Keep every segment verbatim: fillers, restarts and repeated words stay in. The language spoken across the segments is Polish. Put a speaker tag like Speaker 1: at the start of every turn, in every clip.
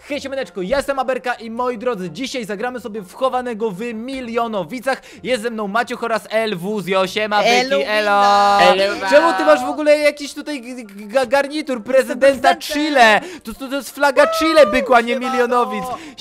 Speaker 1: Hej siemaneczko, ja jestem Aberka i moi drodzy, dzisiaj zagramy sobie w chowanego w Milionowicach. Jest ze mną Maciuch oraz Elwuzio, siema byki, elo. Czemu ty masz w ogóle jakiś tutaj garnitur prezydenta Chile? To, to, to jest flaga Chile, byku, a nie Milionowic.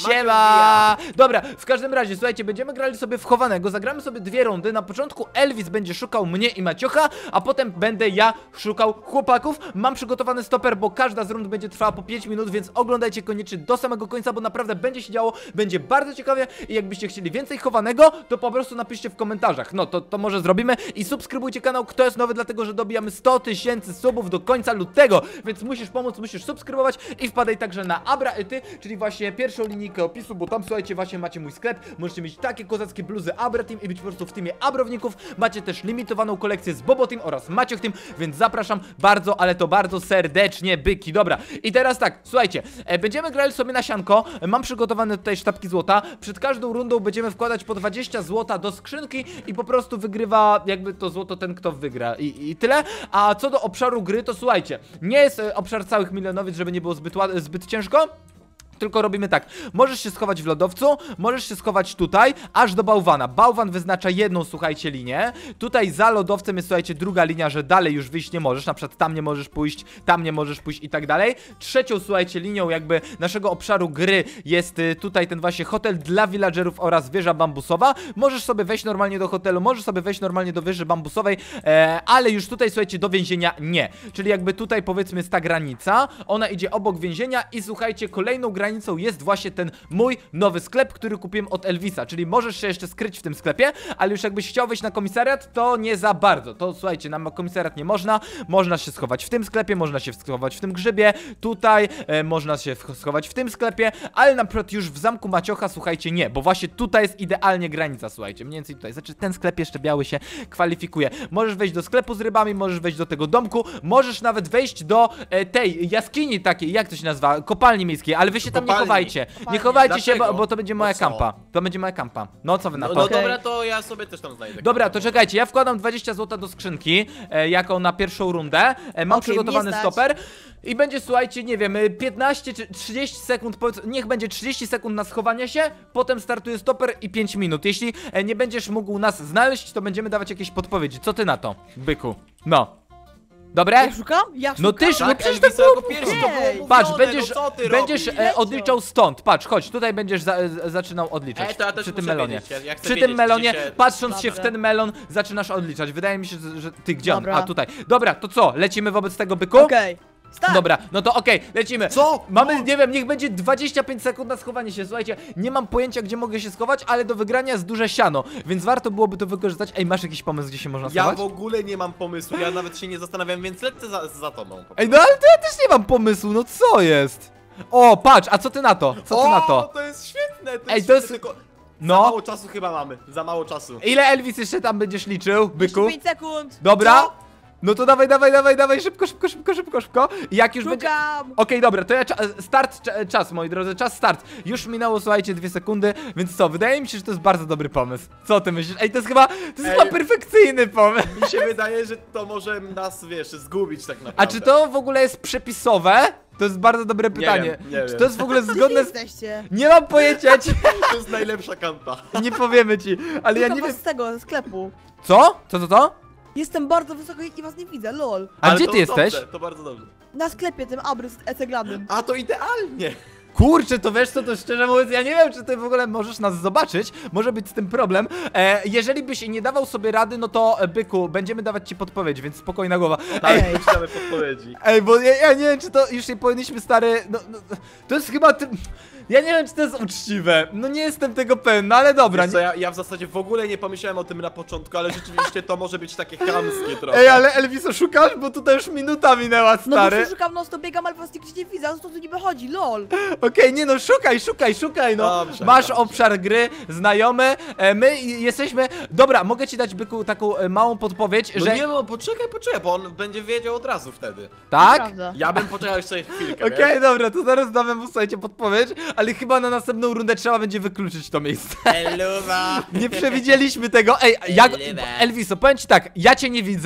Speaker 1: Siema. Dobra, w każdym razie, słuchajcie, będziemy grali sobie w chowanego, zagramy sobie dwie rundy. Na początku Elvis będzie szukał mnie i Maciocha, a potem będę ja szukał chłopaków. Mam przygotowany stoper, bo każda z rund będzie trwała po pięć minut, więc oglądajcie koniecznie do samego końca, bo naprawdę będzie się działo, będzie bardzo ciekawie i jakbyście chcieli więcej chowanego, to po prostu napiszcie w komentarzach. No to, to może zrobimy i subskrybujcie kanał, kto jest nowy, dlatego że dobijamy sto tysięcy subów do końca lutego, więc musisz pomóc, musisz subskrybować i wpadaj także na Abraety, czyli właśnie pierwszą linijkę opisu, bo tam, słuchajcie, właśnie macie mój sklep, możecie mieć takie kozackie bluzy Abra Team i być po prostu w teamie Abrowników. Macie też limitowaną kolekcję z Bobo Team oraz Maciuch Team, więc zapraszam bardzo, ale to bardzo serdecznie, byki. Dobra, i teraz tak, słuchajcie, e, będziemy grali sobie na sianko. Mam przygotowane tutaj sztabki złota. Przed każdą rundą będziemy wkładać po dwadzieścia złota do skrzynki i po prostu wygrywa jakby to złoto ten, kto wygra. I, i tyle. A co do obszaru gry, to słuchajcie, nie jest e, obszar całych Milionowic, żeby nie było zbyt, zbyt ciężko. Tylko robimy tak, możesz się schować w lodowcu, możesz się schować tutaj, aż do bałwana. Bałwan wyznacza jedną, słuchajcie, linię. Tutaj za lodowcem jest, słuchajcie, druga linia, że dalej już wyjść nie możesz. Na przykład tam nie możesz pójść, tam nie możesz pójść i tak dalej. Trzecią, słuchajcie, linią jakby naszego obszaru gry jest y, tutaj ten właśnie hotel dla villagerów oraz wieża bambusowa. Możesz sobie wejść normalnie do hotelu, możesz sobie wejść normalnie do wieży bambusowej, e, ale już tutaj, słuchajcie, do więzienia nie. Czyli jakby tutaj, powiedzmy, jest ta granica, ona idzie obok więzienia i słuchajcie, kolejną granicą granicą jest właśnie ten mój nowy sklep, który kupiłem od Elvisa, czyli możesz się jeszcze skryć w tym sklepie, ale już jakbyś chciał wejść na komisariat, to nie za bardzo. To słuchajcie, na komisariat nie można, można się schować w tym sklepie, można się schować w tym grzybie, tutaj e, można się schować w tym sklepie, ale na przykład już w zamku Maciocha, słuchajcie, nie, bo właśnie tutaj jest idealnie granica, słuchajcie, mniej więcej tutaj, znaczy ten sklep jeszcze biały się kwalifikuje. Możesz wejść do sklepu z rybami, możesz wejść do tego domku, możesz nawet wejść do e, tej jaskini takiej, jak to się nazywa, kopalni miejskiej, ale wy się tam nie chowajcie, kopalni. nie chowajcie się, bo, bo to będzie moja kampa, to będzie moja kampa. No co wy na to?
Speaker 2: No, no okay. Dobra, to ja sobie też tam znajdę.
Speaker 1: Dobra, to czekajcie, ja wkładam dwadzieścia złota do skrzynki, e, jako na pierwszą rundę, e, mam okay, przygotowany stoper i będzie, słuchajcie, nie wiem, piętnaście czy trzydzieści sekund, niech będzie trzydzieści sekund na schowanie się, potem startuje stoper i pięć minut. Jeśli e, nie będziesz mógł nas znaleźć, to będziemy dawać jakieś podpowiedzi. Co ty na to, byku? No. Dobre?
Speaker 3: Ja szukam? Ja szukam?
Speaker 1: No ty,
Speaker 2: tak,
Speaker 1: no przecież to było
Speaker 2: pierwszy, to było mówione,
Speaker 1: patrz,
Speaker 2: no
Speaker 1: będziesz, będziesz e, odliczał stąd, patrz, chodź, tutaj będziesz za, e, zaczynał odliczać.
Speaker 2: Ej, to ja też
Speaker 1: przy tym
Speaker 2: muszę
Speaker 1: melonie.
Speaker 2: wiedzieć, ja, ja
Speaker 1: przy
Speaker 2: wiedzieć,
Speaker 1: tym melonie,
Speaker 2: się...
Speaker 1: patrząc
Speaker 3: Dobra.
Speaker 1: się w ten melon, zaczynasz odliczać. Wydaje mi się, że, że ty gdzie
Speaker 3: Dobra.
Speaker 1: on? A tutaj. Dobra, to co? Lecimy wobec tego, byku?
Speaker 3: Okej. Okay. Start.
Speaker 1: Dobra, no to okej, okay, lecimy.
Speaker 2: Co?
Speaker 1: Mamy, nie wiem, niech będzie dwadzieścia pięć sekund na schowanie się. Słuchajcie, nie mam pojęcia, gdzie mogę się schować, ale do wygrania jest duże siano, więc warto byłoby to wykorzystać. Ej, masz jakiś pomysł, gdzie się można schować?
Speaker 2: Ja w ogóle nie mam pomysłu, ja nawet się nie zastanawiam, więc lecę za, za tobą.
Speaker 1: Ej, no ale to ja też nie mam pomysłu, no co jest? O, patrz, a co ty na to? Co ty
Speaker 2: o,
Speaker 1: na to?
Speaker 2: to jest świetne, to
Speaker 1: Ej,
Speaker 2: jest
Speaker 1: to jest...
Speaker 2: świetne, tylko...
Speaker 1: No.
Speaker 2: Za mało czasu chyba mamy, za mało czasu.
Speaker 1: Ile, Elvis, jeszcze tam będziesz liczył, byku?
Speaker 3: pięć sekund.
Speaker 1: Dobra.
Speaker 3: Co?
Speaker 1: No to dawaj, dawaj, dawaj, dawaj, szybko, szybko, szybko, szybko, szybko. I jak już
Speaker 3: Szukam.
Speaker 1: będzie... Okej, okay, dobra, to ja cza start, cza czas, moi drodzy, czas start. Już minęło, słuchajcie, dwie sekundy, więc co, wydaje mi się, że to jest bardzo dobry pomysł. Co ty myślisz? Ej, to jest chyba, to jest
Speaker 2: Ej.
Speaker 1: chyba perfekcyjny pomysł.
Speaker 2: Mi się wydaje, że to może nas, wiesz, zgubić tak naprawdę.
Speaker 1: A czy to w ogóle jest przepisowe? To jest bardzo dobre pytanie.
Speaker 2: Nie wiem, nie
Speaker 1: czy
Speaker 2: wiem.
Speaker 1: to jest w ogóle
Speaker 3: Gdzie
Speaker 1: zgodne z...
Speaker 3: jesteście?
Speaker 1: Nie mam pojęcia, ci...
Speaker 2: To jest najlepsza kampa.
Speaker 1: nie powiemy ci, ale ja
Speaker 3: Szukam
Speaker 1: nie
Speaker 3: was
Speaker 1: wiem...
Speaker 3: z tego, ze sklepu.
Speaker 1: Co? Co, co, co?
Speaker 3: Jestem bardzo wysoko i was nie widzę, lol.
Speaker 1: A
Speaker 2: Ale
Speaker 1: gdzie
Speaker 2: to
Speaker 1: ty jesteś?
Speaker 2: Dobrze, to bardzo dobrze.
Speaker 3: Na sklepie tym Abry z eceglanym.
Speaker 2: A to idealnie.
Speaker 1: Kurczę, to wiesz co, to szczerze mówiąc, ja nie wiem, czy ty w ogóle możesz nas zobaczyć, może być z tym problem. E, jeżeli byś nie dawał sobie rady, no to e, byku, będziemy dawać ci podpowiedź, więc spokojna głowa.
Speaker 2: Ej,
Speaker 1: Ej,
Speaker 2: czytamy podpowiedzi.
Speaker 1: ej bo ja, ja nie wiem, czy to już nie powinniśmy, stary, no, no to jest chyba ty... Ja nie wiem, czy to jest uczciwe, no nie jestem tego pewny, no ale dobra.
Speaker 2: Wiesz co,
Speaker 1: Nie...
Speaker 2: ja, ja w zasadzie w ogóle nie pomyślałem o tym na początku, ale rzeczywiście to może być takie chamskie trochę.
Speaker 1: Ej, ale Elviso, szukasz? Bo tutaj już minuta minęła,
Speaker 3: No
Speaker 1: stary.
Speaker 3: bo się szukam, no to biegam, ale was nigdzie nie widzę, a co tu niby chodzi, lol.
Speaker 1: Okej, okay, nie no, szukaj, szukaj, szukaj, no.
Speaker 2: Dobrze,
Speaker 1: Masz
Speaker 2: dobrze.
Speaker 1: obszar gry, znajomy, e, my jesteśmy... Dobra, mogę ci dać, byku, taką e, małą podpowiedź,
Speaker 2: No
Speaker 1: że...
Speaker 2: nie no, poczekaj, poczekaj, bo on będzie wiedział od razu wtedy.
Speaker 1: Tak?
Speaker 3: Prawda.
Speaker 2: Ja bym poczekał jeszcze chwilkę,
Speaker 1: Okej, okay,
Speaker 2: wiesz?
Speaker 1: dobra, to zaraz damy mu, słuchajcie, podpowiedź, ale chyba na następną rundę trzeba będzie wykluczyć to miejsce.
Speaker 2: Eluwa.
Speaker 1: Nie przewidzieliśmy tego. Ej, jak...
Speaker 2: Eluwa.
Speaker 1: Elviso, powiem ci tak, ja cię nie widzę,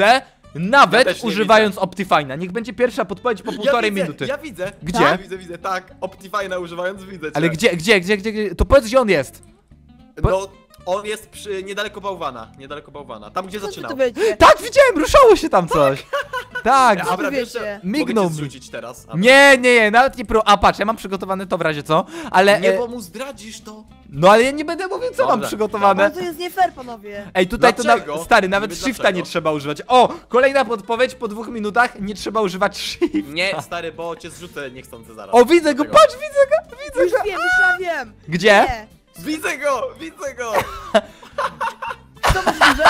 Speaker 1: Nawet
Speaker 2: Ja też nie
Speaker 1: używając Optifine'a. Niech będzie pierwsza podpowiedź po półtorej
Speaker 2: ja widzę,
Speaker 1: minuty.
Speaker 2: Ja widzę.
Speaker 1: Gdzie?
Speaker 2: Tak, widzę, widzę, tak. Optifine'a używając widzę cię.
Speaker 1: Ale gdzie, gdzie, gdzie, gdzie, gdzie? To powiedz, gdzie on jest.
Speaker 2: No, on jest przy, niedaleko bałwana. Niedaleko bałwana. Tam, gdzie
Speaker 3: Co ty
Speaker 2: zaczynał.
Speaker 3: tu wiecie?
Speaker 1: Tak, widziałem, ruszało się tam coś. Tak.
Speaker 3: Co
Speaker 2: Abra,
Speaker 3: wy
Speaker 2: wiesz, że
Speaker 3: wiecie?
Speaker 1: Mignął
Speaker 2: mogę
Speaker 1: mi.
Speaker 2: cię zrzucić teraz. Abra.
Speaker 1: Nie, nie, nie, nawet nie pro. A patrz, ja mam przygotowane to w razie co, ale.
Speaker 2: Nie,
Speaker 1: e,
Speaker 2: bo mu zdradzisz to.
Speaker 1: No ale ja nie będę mówił, co mam
Speaker 2: Dobra,
Speaker 1: przygotowane.
Speaker 3: Ale to jest nie fair, panowie.
Speaker 1: Ej, tutaj to
Speaker 2: Dlaczego?
Speaker 1: na, stary, nawet
Speaker 2: Niby
Speaker 1: shifta
Speaker 2: dlaczego?
Speaker 1: nie trzeba używać. O, kolejna podpowiedź po dwóch minutach, nie trzeba używać shift.
Speaker 2: Nie, stary, bo cię zrzucę niechcący zaraz.
Speaker 1: O, widzę go,
Speaker 2: Dlatego.
Speaker 1: patrz, widzę go, widzę
Speaker 3: Już
Speaker 1: go.
Speaker 3: wiem, już ja wiem.
Speaker 1: Gdzie?
Speaker 3: Nie.
Speaker 2: Widzę go, widzę go.
Speaker 3: To możliwe?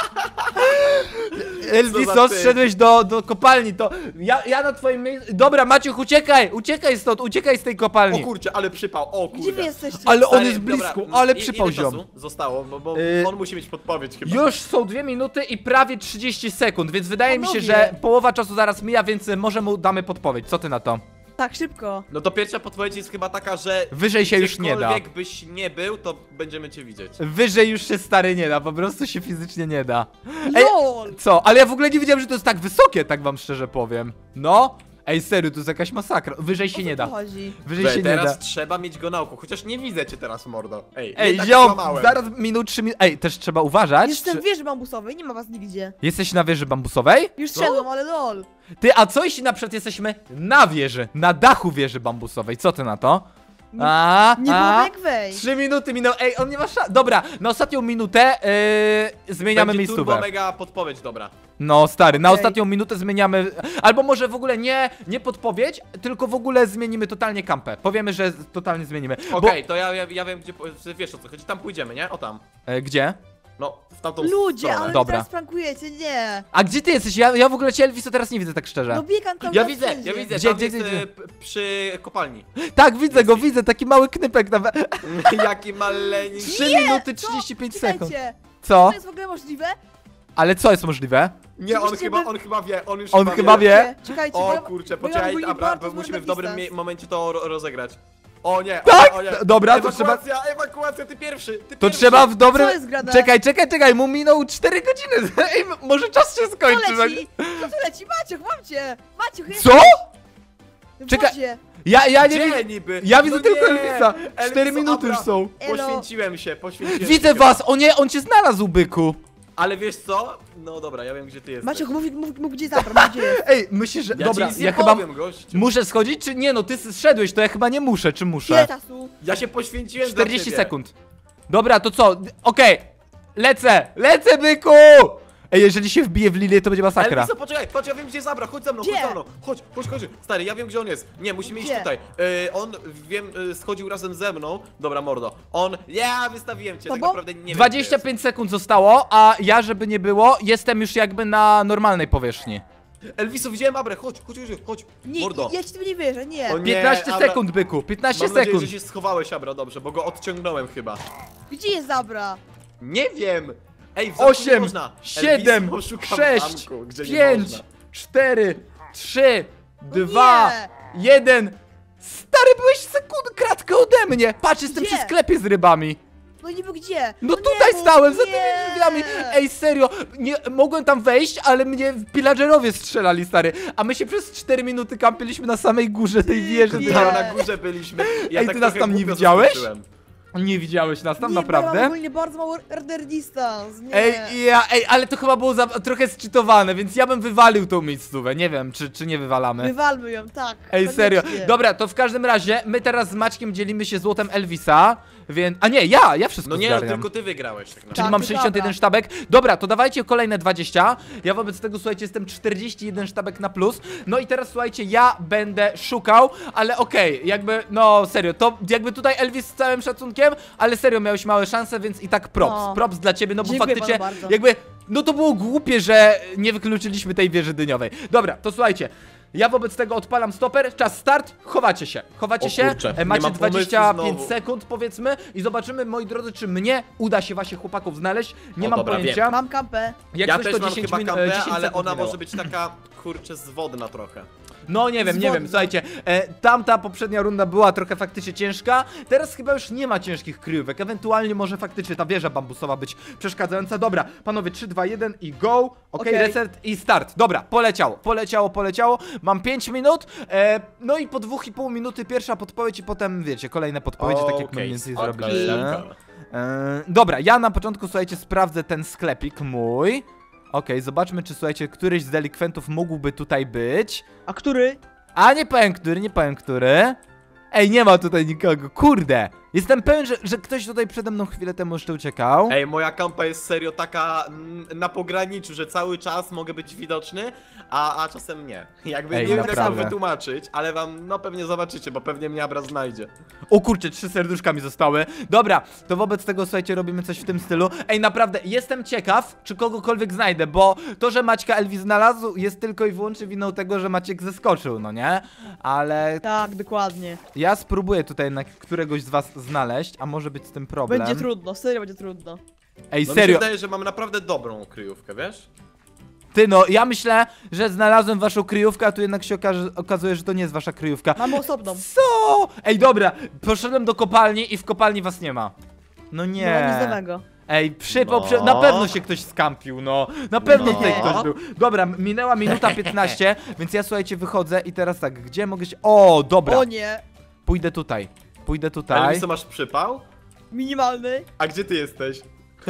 Speaker 1: Elviso,
Speaker 2: Co za ty?
Speaker 1: zszedłeś do, do kopalni, to ja, ja na twoim miejscu... Dobra, Maciuch, uciekaj, uciekaj stąd, uciekaj z tej
Speaker 2: O
Speaker 1: kopalni.
Speaker 2: kurczę, ale przypał, o kurde.
Speaker 3: Gdzie wy jesteście?
Speaker 1: Ale on
Speaker 2: Stary,
Speaker 1: jest
Speaker 2: dobra,
Speaker 1: blisko,
Speaker 2: m,
Speaker 1: ale
Speaker 2: i-
Speaker 1: przypał
Speaker 2: ile
Speaker 1: ziom.
Speaker 2: czasu zostało, bo, bo
Speaker 1: Y,
Speaker 2: on musi mieć podpowiedź chyba.
Speaker 1: Już są dwie minuty i prawie trzydzieści sekund, więc wydaje mi się,
Speaker 3: Panowie.
Speaker 1: że połowa czasu zaraz mija, więc y, może mu damy podpowiedź. Co ty na to?
Speaker 3: Tak, szybko.
Speaker 2: No to pierwsza podpowiedź jest chyba taka, że
Speaker 1: Wyżej się już nie da.
Speaker 2: gdziekolwiek byś nie był, to będziemy cię widzieć.
Speaker 1: Wyżej już się stary nie da, po prostu się fizycznie nie da. Ej,
Speaker 3: LOL!
Speaker 1: co? Ale ja w ogóle nie wiedziałem, że to jest tak wysokie, tak wam szczerze powiem. No? Ej, serio, to jest jakaś masakra. Wyżej się
Speaker 3: O co
Speaker 1: nie
Speaker 3: tu
Speaker 1: da.
Speaker 3: chodzi?
Speaker 1: Wyżej
Speaker 2: Wej,
Speaker 1: się nie
Speaker 2: teraz
Speaker 1: da.
Speaker 2: trzeba mieć go na oku, chociaż nie widzę cię teraz, mordo. Ej,
Speaker 1: Ej,
Speaker 2: nie tak
Speaker 1: ziom,
Speaker 2: kłamałem.
Speaker 1: zaraz minut, trzy minut. Ej, też trzeba uważać.
Speaker 3: Jestem
Speaker 1: czy-
Speaker 3: w wieży bambusowej, nie ma was nigdzie.
Speaker 1: Jesteś na wieży bambusowej?
Speaker 3: Już
Speaker 2: Co?
Speaker 3: szedłem, ale lol.
Speaker 1: Ty, a co jeśli na przykład jesteśmy na wieży, na dachu wieży bambusowej? Co ty na to? A,
Speaker 3: Nie
Speaker 1: a,
Speaker 3: było jak wejść.
Speaker 1: Trzy minuty minęły. Ej, on nie ma szans. Dobra, na ostatnią minutę yy, zmieniamy
Speaker 2: Będzie turbo
Speaker 1: miejscówę.
Speaker 2: mega podpowiedź, dobra.
Speaker 1: No, stary, na
Speaker 3: Okej.
Speaker 1: ostatnią minutę zmieniamy. Albo może w ogóle nie, nie podpowiedź, tylko w ogóle zmienimy totalnie kampę. Powiemy, że totalnie zmienimy. Bo-
Speaker 2: Okej, to ja, ja, ja wiem, gdzie, po- wiesz o co chodzi, tam pójdziemy, nie? O tam.
Speaker 1: E, gdzie?
Speaker 2: No, w tamtą
Speaker 3: Ludzie,
Speaker 2: stronę.
Speaker 3: ale
Speaker 1: Dobra.
Speaker 3: teraz prankujecie, nie.
Speaker 1: A gdzie ty jesteś? Ja, ja w ogóle cię, Elviso, teraz nie widzę tak szczerze.
Speaker 3: No biegam tam
Speaker 2: Ja
Speaker 3: na
Speaker 2: widzę,
Speaker 3: wszędzie.
Speaker 2: ja widzę,
Speaker 1: Gdzie,
Speaker 2: tam
Speaker 1: gdzie,
Speaker 2: jest
Speaker 1: gdzie,
Speaker 2: e, p- przy kopalni.
Speaker 1: Tak, widzę go, widzę, taki mały knypek na. we-
Speaker 2: Jaki maleńki.
Speaker 1: trzy minuty trzydzieści pięć sekund.
Speaker 3: Czekajcie,
Speaker 1: Co?
Speaker 3: to jest w ogóle możliwe?
Speaker 1: Ale co jest możliwe?
Speaker 2: Nie, on
Speaker 3: Żebyście
Speaker 2: chyba,
Speaker 3: wy-
Speaker 2: on chyba wie, on już
Speaker 1: On chyba wie.
Speaker 3: Czekajcie, bo
Speaker 2: O
Speaker 3: ja-
Speaker 2: kurczę,
Speaker 3: bo ja
Speaker 2: poczekaj,
Speaker 3: ogólnie
Speaker 2: dobra,
Speaker 3: bardzo
Speaker 2: bo musimy
Speaker 3: złe
Speaker 2: w dobrym
Speaker 3: dystans.
Speaker 2: mie- momencie to ro rozegrać. O nie,
Speaker 1: Tak?
Speaker 2: o nie, o nie.
Speaker 1: Dobra, to trzeba-
Speaker 2: Ewakuacja, ewakuacja, ty pierwszy, ty
Speaker 1: To
Speaker 2: pierwszy.
Speaker 1: trzeba w dobrym.
Speaker 3: Co jest grane?
Speaker 1: Czekaj, czekaj, czekaj, mu minął cztery godziny. Ej, może czas się
Speaker 3: Co
Speaker 1: skończy.
Speaker 3: leci? Co tu leci? Maciuch, mam cię! Maciuch, jest
Speaker 1: Co?
Speaker 3: w
Speaker 1: Czekaj.
Speaker 3: wodzie.
Speaker 1: Ja, ja nie
Speaker 2: Gdzie
Speaker 1: widzę.
Speaker 2: niby?
Speaker 1: Ja widzę
Speaker 2: No
Speaker 1: tylko
Speaker 2: nie.
Speaker 1: Elvisa.
Speaker 2: Elvis,
Speaker 1: Cztery minuty
Speaker 2: dobra.
Speaker 1: już są.
Speaker 3: Elo.
Speaker 2: Poświęciłem się, poświęciłem
Speaker 1: Widzę
Speaker 2: się
Speaker 1: was!
Speaker 2: chyba.
Speaker 1: O nie, on cię znalazł, byku!
Speaker 2: Ale wiesz co? No dobra, ja wiem gdzie ty jesteś.
Speaker 3: Maciuch, mów, mów, mów gdzie zabrał, mów, gdzie jest.
Speaker 1: Ej, myślisz, że.
Speaker 2: ja
Speaker 1: Dobra,
Speaker 2: ci nic nie
Speaker 1: ja chyba.
Speaker 2: powiem, gościu.
Speaker 1: Muszę schodzić, czy nie? No ty zszedłeś, to ja chyba nie muszę, czy
Speaker 3: Ile
Speaker 1: muszę?
Speaker 3: czasu?
Speaker 2: Ja się poświęciłem za
Speaker 1: czterdzieści
Speaker 2: ciebie.
Speaker 1: sekund. Dobra, to co? Okej. Lecę! Lecę, byku! Ej, jeżeli się wbije w lilię, to będzie masakra.
Speaker 2: Elviso, poczekaj, chodź, ja wiem gdzie Zabra, chodź ze mną,
Speaker 3: Gdzie?
Speaker 2: chodź ze mną, chodź, chodź, chodź, stary, ja wiem gdzie on jest, nie, musimy iść
Speaker 3: Gdzie?
Speaker 2: tutaj, e, on, wiem, e, schodził razem ze mną, dobra mordo, on, ja wystawiłem cię, tak
Speaker 3: Tobą?
Speaker 2: naprawdę nie wiem
Speaker 1: dwadzieścia
Speaker 2: gdzie
Speaker 1: pięć sekund zostało, a ja, żeby nie było, jestem już jakby na normalnej powierzchni.
Speaker 2: jest. Elviso, widziałem Abrę, chodź, chodź, chodź, chodź,
Speaker 3: Nie,
Speaker 2: mordo.
Speaker 3: ja ci tym nie wierzę, nie.
Speaker 2: O nie,
Speaker 1: piętnaście
Speaker 2: Abra-
Speaker 1: sekund, byku, piętnaście
Speaker 2: Mam nadzieję,
Speaker 1: sekund.
Speaker 2: że się schowałeś, Abra, dobrze, bo go odciągnąłem chyba.
Speaker 3: Gdzie jest Zabra?
Speaker 2: Nie wiem! Ej, w zamku nie
Speaker 1: osiem,
Speaker 2: można.
Speaker 1: siedem,
Speaker 2: Elviso, szukam
Speaker 1: sześć,
Speaker 2: zamku, gdzie nie
Speaker 1: pięć,
Speaker 2: można.
Speaker 1: cztery, trzy,
Speaker 3: No
Speaker 1: dwa,
Speaker 3: nie.
Speaker 1: jeden. Stary, byłeś sekund kratkę ode mnie. Patrz, jestem
Speaker 3: Gdzie?
Speaker 1: przy sklepie z rybami.
Speaker 3: No niby gdzie?
Speaker 1: No
Speaker 3: nie
Speaker 1: tutaj
Speaker 3: mów,
Speaker 1: stałem, za
Speaker 3: nie.
Speaker 1: tymi drzwiami. Ej, serio, nie, mogłem tam wejść, ale mnie pillagerowie strzelali, stary. A my się przez cztery minuty kampiliśmy na samej górze tej wieży.
Speaker 3: Nie.
Speaker 1: ty
Speaker 2: Tam
Speaker 1: na-
Speaker 2: na górze byliśmy. Ja
Speaker 1: Ej,
Speaker 2: tak
Speaker 1: ty nas
Speaker 2: trochę
Speaker 1: tam nie
Speaker 2: głupio
Speaker 1: widziałeś?
Speaker 2: zaskoczyłem.
Speaker 1: Nie widziałeś nas tam,
Speaker 3: Nie, bo ja
Speaker 1: naprawdę?
Speaker 3: mam ogólnie bardzo mało render distance, nie.
Speaker 1: Ej, ja, ej, ale to chyba było za, trochę zczytowane, więc ja bym wywalił tą miejscówę. Nie wiem, czy, czy nie wywalamy.
Speaker 3: Wywalmy ją, tak.
Speaker 1: Ej,
Speaker 3: koniecznie.
Speaker 1: serio. Dobra, to w każdym razie my teraz z Maćkiem dzielimy się złotem Elvisa, więc... A nie, ja, ja wszystko
Speaker 2: No nie, no,
Speaker 1: zgarniam.
Speaker 2: tylko ty wygrałeś tak
Speaker 1: Czyli
Speaker 2: naprawdę.
Speaker 3: Tak,
Speaker 1: mam
Speaker 3: to
Speaker 1: sześćdziesiąt jeden
Speaker 3: prawda.
Speaker 1: sztabek. Dobra, to dawajcie kolejne dwadzieścia. Ja wobec tego, słuchajcie, jestem czterdzieści jeden sztabek na plus. No i teraz, słuchajcie, ja będę szukał, ale okej, jakby, no serio, to jakby tutaj Elvis z całym szacunkiem, ale serio, miałeś małe szanse, więc i tak props.
Speaker 3: No.
Speaker 1: Props dla ciebie, no bo
Speaker 3: Dziękuję
Speaker 1: faktycznie,
Speaker 3: panu bardzo.
Speaker 1: jakby, no to było głupie, że nie wykluczyliśmy tej wieży dyniowej. Dobra, to słuchajcie. Ja wobec tego odpalam stoper, czas start, chowacie się, chowacie
Speaker 2: O
Speaker 1: się,
Speaker 2: kurczę,
Speaker 1: e,
Speaker 2: nie
Speaker 1: macie
Speaker 2: mam pomysłu
Speaker 1: dwadzieścia pięć
Speaker 2: znowu.
Speaker 1: sekund powiedzmy i zobaczymy, moi drodzy, czy mnie uda się właśnie chłopaków znaleźć, nie
Speaker 2: O,
Speaker 1: mam
Speaker 2: dobra,
Speaker 1: pojęcia.
Speaker 3: Mam kampę.
Speaker 1: Jak
Speaker 2: ja
Speaker 1: coś,
Speaker 2: też
Speaker 1: to
Speaker 2: mam
Speaker 1: dziesięć
Speaker 2: chyba
Speaker 1: min-
Speaker 2: kampę,
Speaker 1: e, dziesięć
Speaker 2: ale
Speaker 1: sekund
Speaker 2: ona
Speaker 1: minęło.
Speaker 2: może być taka, kurczę, zwodna trochę.
Speaker 1: No nie wiem, nie wiem,
Speaker 3: Zwodna.
Speaker 1: słuchajcie, e, tamta poprzednia runda była trochę faktycznie ciężka, teraz chyba już nie ma ciężkich kryjówek, ewentualnie może faktycznie ta wieża bambusowa być przeszkadzająca. Dobra, panowie, trzy, dwa, jeden i go, okej,
Speaker 3: Okej.
Speaker 1: reset i start. Dobra, poleciało, poleciało, poleciało, mam pięć minut, e, no i po dwóch i pół minuty pierwsza podpowiedź i potem, wiecie, kolejne podpowiedzi, tak jak my
Speaker 2: Okej,
Speaker 1: mniej więcej
Speaker 2: okej,
Speaker 1: zrobiliśmy.
Speaker 2: okej.
Speaker 1: E, dobra, ja na początku, słuchajcie, sprawdzę ten sklepik mój. Okej, zobaczmy, czy, słuchajcie, któryś z delikwentów mógłby tutaj być.
Speaker 3: A który?
Speaker 1: A nie powiem który, nie powiem który. Ej, nie ma tutaj nikogo, kurde. Jestem pewien, że, że ktoś tutaj przede mną chwilę temu jeszcze uciekał.
Speaker 2: Ej, moja kampa jest serio taka mm, na pograniczu, że cały czas mogę być widoczny, a, a czasem nie. Jakby
Speaker 1: Ej,
Speaker 2: nie wiem jak to
Speaker 1: naprawdę.
Speaker 2: wytłumaczyć, ale wam no pewnie zobaczycie, bo pewnie mnie Abra znajdzie.
Speaker 1: O kurczę, trzy serduszka mi zostały. Dobra, to wobec tego, słuchajcie, robimy coś w tym stylu. Ej, naprawdę, jestem ciekaw, czy kogokolwiek znajdę, bo to, że Maćka Elwi znalazł, jest tylko i wyłącznie winą tego, że Maciek zeskoczył, no nie? Ale
Speaker 3: Tak, dokładnie.
Speaker 1: ja spróbuję tutaj na któregoś z was znaleźć, a może być z tym problem.
Speaker 3: Będzie trudno, serio będzie trudno.
Speaker 1: Ej,
Speaker 2: No mi się
Speaker 1: serio,
Speaker 2: wydaje, że mam naprawdę dobrą kryjówkę, wiesz?
Speaker 1: ty no, ja myślę, że znalazłem waszą kryjówkę, a tu jednak się okaże, okazuje, że to nie jest wasza kryjówka.
Speaker 3: Mamy osobną.
Speaker 1: Co? Ej, dobra, poszedłem do kopalni i w kopalni was nie ma. No nie.
Speaker 3: No, nic nowego.
Speaker 1: Ej, przypał,
Speaker 2: No.
Speaker 1: przy... na pewno się ktoś skampił, no. Na pewno
Speaker 2: No.
Speaker 1: tutaj ktoś był. Dobra, minęła minuta piętnaście, więc ja, słuchajcie, wychodzę i teraz tak, gdzie mogę się... O, dobra,
Speaker 3: O nie,
Speaker 1: pójdę tutaj. Pójdę
Speaker 2: Ale
Speaker 1: tutaj.
Speaker 2: wiesz co, masz przypał?
Speaker 3: minimalny.
Speaker 2: A gdzie ty jesteś?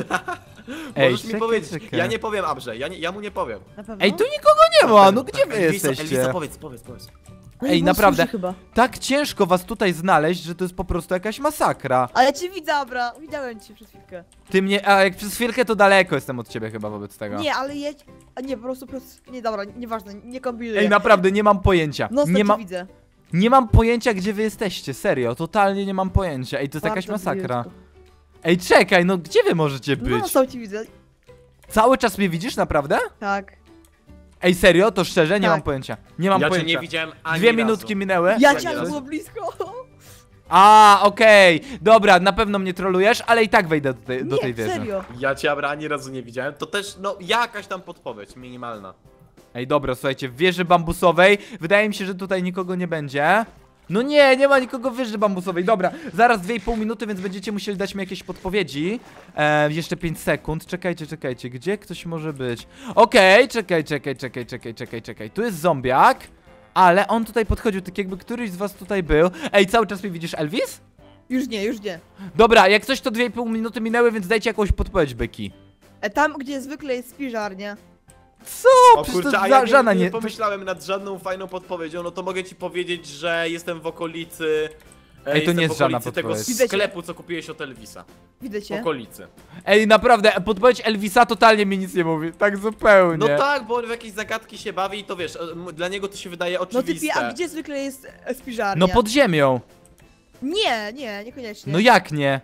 Speaker 1: Ej,
Speaker 2: Możesz mi
Speaker 1: czekaj,
Speaker 2: powiedzieć,
Speaker 1: czekaj.
Speaker 2: ja nie powiem Abrze, ja, nie, ja mu nie powiem.
Speaker 3: Na pewno?
Speaker 1: Ej, tu nikogo nie ma, no gdzie wy
Speaker 2: Elvisa,
Speaker 1: jesteście?
Speaker 2: Elvisa, powiedz, powiedz, powiedz.
Speaker 3: No
Speaker 1: ej,
Speaker 3: i
Speaker 1: naprawdę.
Speaker 3: sushi chyba.
Speaker 1: Tak ciężko was tutaj znaleźć, że to jest po prostu jakaś masakra.
Speaker 3: Ale ja cię widzę, Abra. Widziałem cię przez chwilkę.
Speaker 1: Ty mnie, a jak przez chwilkę to daleko jestem od ciebie chyba wobec tego.
Speaker 3: Nie, ale jedź. A nie, po prostu, po prostu. Nie, dobra, nieważne, nie kombinuję.
Speaker 1: Ej, naprawdę, nie mam pojęcia.
Speaker 3: No,
Speaker 1: Nie,
Speaker 3: nie
Speaker 1: ma,
Speaker 3: widzę.
Speaker 1: nie mam pojęcia, gdzie wy jesteście, serio, totalnie nie mam pojęcia. Ej, to jest jakaś
Speaker 3: Bardzo
Speaker 1: masakra.
Speaker 3: blisko.
Speaker 1: Ej, czekaj, no gdzie wy możecie być?
Speaker 3: No, sam ci widzę.
Speaker 1: Cały czas mnie widzisz, naprawdę?
Speaker 3: Tak.
Speaker 1: Ej, serio, to szczerze, nie
Speaker 3: Tak.
Speaker 1: mam pojęcia. Nie mam
Speaker 2: Ja cię
Speaker 1: pojęcia.
Speaker 2: nie widziałem ani
Speaker 1: Dwie
Speaker 2: razu.
Speaker 1: minutki minęły.
Speaker 3: Ja
Speaker 2: Tak
Speaker 3: cię, ale
Speaker 2: jest.
Speaker 3: było blisko.
Speaker 1: A, okej, dobra, na pewno mnie trolujesz, ale i tak wejdę do tej, do tej
Speaker 3: Nie,
Speaker 1: wieży.
Speaker 3: serio.
Speaker 2: Ja cię Abra ani razu nie widziałem, to też, no, jakaś tam podpowiedź, minimalna.
Speaker 1: Ej, dobra, słuchajcie, w wieży bambusowej, wydaje mi się, że tutaj nikogo nie będzie. No nie, nie ma nikogo w wieży bambusowej, dobra, zaraz dwie i pół minuty, więc będziecie musieli dać mi jakieś podpowiedzi. E, jeszcze pięć sekund, czekajcie, czekajcie, gdzie ktoś może być? Okej, czekaj, czekaj, czekaj, czekaj, czekaj, czekaj, tu jest zombiak, ale on tutaj podchodził, tak jakby któryś z was tutaj był. Ej, cały czas mnie widzisz, Elvis?
Speaker 3: Już nie, już nie.
Speaker 1: Dobra, jak coś to dwie i pół minuty minęły, więc dajcie jakąś podpowiedź, byki.
Speaker 3: E, tam, gdzie zwykle jest spiżarnia.
Speaker 1: Co?
Speaker 2: O
Speaker 1: Przecież
Speaker 2: kurczę,
Speaker 1: to
Speaker 2: a
Speaker 1: za,
Speaker 2: ja
Speaker 1: żadna
Speaker 2: nie, nie
Speaker 1: nie...
Speaker 2: pomyślałem nad żadną fajną podpowiedzią, no to mogę ci powiedzieć, że jestem w okolicy... e,
Speaker 1: Ej, to
Speaker 2: jestem
Speaker 1: nie jest
Speaker 2: w
Speaker 1: żadna
Speaker 2: okolicy tego
Speaker 1: podpowiedź.
Speaker 3: Widzę cię.
Speaker 2: sklepu, co kupiłeś od Elvisa.
Speaker 3: Widzę
Speaker 2: W
Speaker 3: cię.
Speaker 2: okolicy.
Speaker 1: Ej, naprawdę, podpowiedź Elvisa totalnie mi nic nie mówi, tak zupełnie.
Speaker 2: No tak, bo on w jakieś zagadki się bawi i to wiesz, e, m- dla niego to się wydaje
Speaker 3: No typie,
Speaker 2: oczywiste.
Speaker 3: a gdzie zwykle jest e, spiżarnia?
Speaker 1: No pod ziemią.
Speaker 3: Nie, nie, niekoniecznie.
Speaker 1: No jak nie?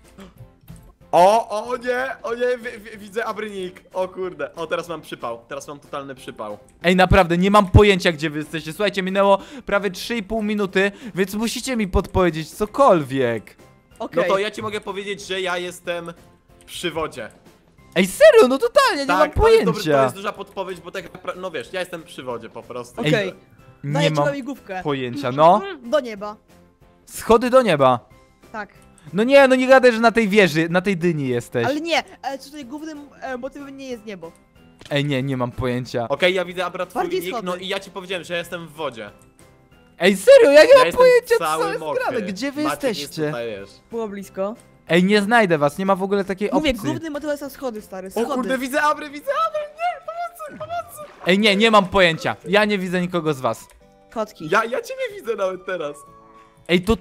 Speaker 2: O, o nie, o nie, wi wi widzę Abrynik. O kurde, o teraz mam przypał, teraz mam totalny przypał.
Speaker 1: Ej, naprawdę, nie mam pojęcia, gdzie wy jesteście. Słuchajcie, minęło prawie trzy i pół minuty, więc musicie mi podpowiedzieć cokolwiek.
Speaker 3: Okej.
Speaker 2: No to ja ci mogę powiedzieć, że ja jestem przy wodzie.
Speaker 1: Ej, serio, no totalnie, nie mam
Speaker 2: Tak, to jest, dobry, to
Speaker 1: pojęcia.
Speaker 2: jest duża podpowiedź, bo tak naprawdę, no wiesz, ja jestem przy wodzie po prostu.
Speaker 1: Ej,
Speaker 3: Okej.
Speaker 1: Nie
Speaker 3: Daję ci
Speaker 1: mam
Speaker 3: łamigłówkę.
Speaker 1: pojęcia, no.
Speaker 3: Do nieba.
Speaker 1: Schody do nieba.
Speaker 3: Tak.
Speaker 1: No nie, no nie gadaj, że na tej wieży, na tej dyni jesteś.
Speaker 3: Ale nie, e, tutaj głównym e, motywem nie jest niebo.
Speaker 1: Ej, nie, nie mam pojęcia.
Speaker 2: Okej, ja widzę Abra twój
Speaker 3: Bardziej
Speaker 2: nick,
Speaker 3: schody.
Speaker 2: no i ja ci powiedziałem, że ja jestem w wodzie.
Speaker 1: Ej, serio, ja nie
Speaker 2: Ja
Speaker 1: mam
Speaker 2: jestem
Speaker 1: pojęcia, co
Speaker 2: cały
Speaker 1: jest
Speaker 2: mokry.
Speaker 1: grane. Gdzie wy
Speaker 2: Maciek jest
Speaker 1: jesteście?
Speaker 2: tutaj, wiesz.
Speaker 3: Było blisko.
Speaker 1: Ej, nie znajdę was, nie ma w ogóle takiej
Speaker 3: Mówię,
Speaker 1: opcji.
Speaker 3: głównym motywem są schody, stary,
Speaker 2: O
Speaker 3: schody.
Speaker 2: kurde, widzę Abry, widzę Abry, nie, pomocy, pomocy.
Speaker 1: Ej, nie, nie mam pojęcia. Ja nie widzę nikogo z was.
Speaker 3: Kotki.
Speaker 2: Ja, ja ciebie widzę nawet teraz.
Speaker 1: Ej, to...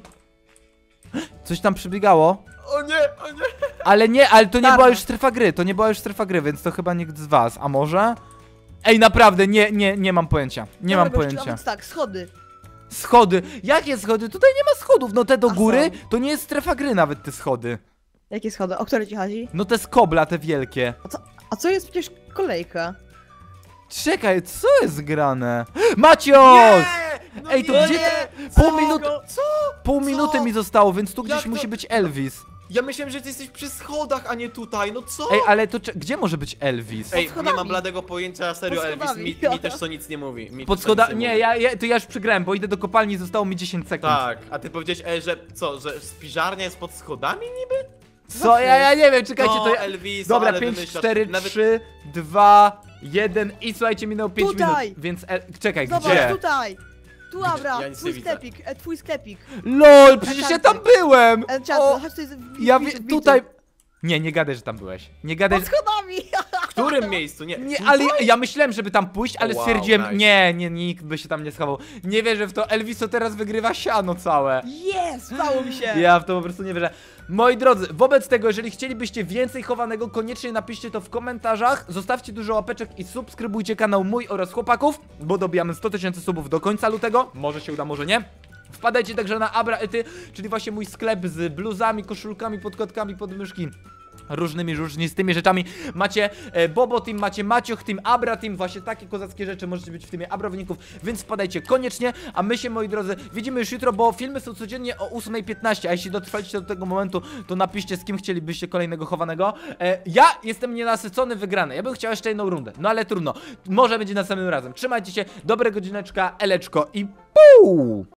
Speaker 1: Coś tam przybiegało?
Speaker 2: O nie, o nie.
Speaker 1: Ale nie, ale to nie
Speaker 3: Czarne.
Speaker 1: była już strefa gry, to nie była już strefa gry, więc to chyba nikt z was. A może? Ej, naprawdę, nie, nie, nie mam pojęcia. Nie
Speaker 3: Dobra,
Speaker 1: mam
Speaker 3: gościu, a
Speaker 1: pojęcia.
Speaker 3: więc tak, schody.
Speaker 1: Schody. Jakie schody? Tutaj nie ma schodów. No te do
Speaker 3: A
Speaker 1: góry,
Speaker 3: są.
Speaker 1: to nie jest strefa gry nawet te schody.
Speaker 3: Jakie schody? O które ci chodzi?
Speaker 1: No te z kobla, te wielkie.
Speaker 3: A co, a co jest przecież kolejka?
Speaker 1: Czekaj, co jest grane? Macios!
Speaker 2: No
Speaker 1: Ej, to
Speaker 2: nie,
Speaker 1: gdzie-
Speaker 2: nie.
Speaker 1: Pół
Speaker 2: Co?
Speaker 1: minuty,
Speaker 2: Co?
Speaker 1: pół
Speaker 2: Co?
Speaker 1: minuty mi zostało, więc tu gdzieś
Speaker 2: Jak to-
Speaker 1: musi być Elvis.
Speaker 2: Ja myślałem, że ty jesteś przy schodach, a nie tutaj, no co?
Speaker 1: Ej, ale to cze- gdzie może być Elvis?
Speaker 2: Ej,
Speaker 3: Pod
Speaker 2: nie
Speaker 3: schodami.
Speaker 2: mam bladego pojęcia, serio,
Speaker 3: Pod
Speaker 2: Elvis, mi,
Speaker 3: schodami.
Speaker 2: mi też to nic nie mówi. Mi
Speaker 1: Pod
Speaker 2: też to nic
Speaker 1: schoda... Nie,
Speaker 2: mówi.
Speaker 1: ja, ja, to ja już przegrałem, bo idę do kopalni, zostało mi dziesięć sekund.
Speaker 2: Tak, a ty powiedziałeś, e, że co, że spiżarnia jest pod schodami niby?
Speaker 1: Co? Ja, ja nie wiem, czekajcie,
Speaker 2: No,
Speaker 1: to ja...
Speaker 2: Elvis,
Speaker 1: Dobra,
Speaker 2: ale
Speaker 1: pięć,
Speaker 2: wymyślasz.
Speaker 1: cztery,
Speaker 2: Nawet-
Speaker 1: trzy, dwa, jeden i słuchajcie, minęło pięć
Speaker 3: Tutaj.
Speaker 1: minut, więc... El... Czekaj,
Speaker 3: Zobacz,
Speaker 1: gdzie?
Speaker 3: tutaj! Tu, Abra,
Speaker 2: Ja nic nie
Speaker 3: twój
Speaker 2: widzę.
Speaker 3: sklepik, e, twój sklepik.
Speaker 1: LOL, przecież ja tam byłem!
Speaker 3: Enchanted,
Speaker 1: O,
Speaker 3: chodź tutaj, z-
Speaker 1: ja
Speaker 3: wbij-
Speaker 1: wie...
Speaker 3: wbij-
Speaker 1: tutaj... Nie, nie gadaj, że tam byłeś. Nie gadaj,
Speaker 3: Pod
Speaker 1: że...
Speaker 3: schodami!
Speaker 2: W którym miejscu? Nie,
Speaker 1: Nie,
Speaker 2: tutaj?
Speaker 1: ale ja, ja myślałem, żeby tam pójść, ale
Speaker 2: O, wow,
Speaker 1: stwierdziłem,
Speaker 2: nice.
Speaker 1: nie, nie, nikt by się tam nie schował. Nie wierzę w to, Elviso teraz wygrywa siano całe.
Speaker 3: Jest, stało mi się!
Speaker 1: Ja w to po prostu nie wierzę. Moi drodzy, wobec tego, jeżeli chcielibyście więcej chowanego, koniecznie napiszcie to w komentarzach. Zostawcie dużo łapeczek i subskrybujcie kanał mój oraz chłopaków, bo dobijamy sto tysięcy subów do końca lutego. Może się uda, może nie. Wpadajcie także na Abra Ety, czyli właśnie mój sklep z bluzami, koszulkami, podkotkami, podmyszki. Różnymi, różnistymi rzeczami. Macie e, Bobo Team, macie Macioch Team, Abra Team, właśnie takie kozackie rzeczy możecie być w teamie Abrowników, więc wpadajcie koniecznie, a my się, moi drodzy, widzimy już jutro, bo filmy są codziennie o ósmej piętnaście, a jeśli dotrwaliście do tego momentu, to napiszcie, z kim chcielibyście kolejnego chowanego. E, ja jestem nienasycony, wygrany, ja bym chciał jeszcze jedną rundę, no ale trudno, może będzie następnym razem. Trzymajcie się, dobrego godzineczka, eleczko i pół!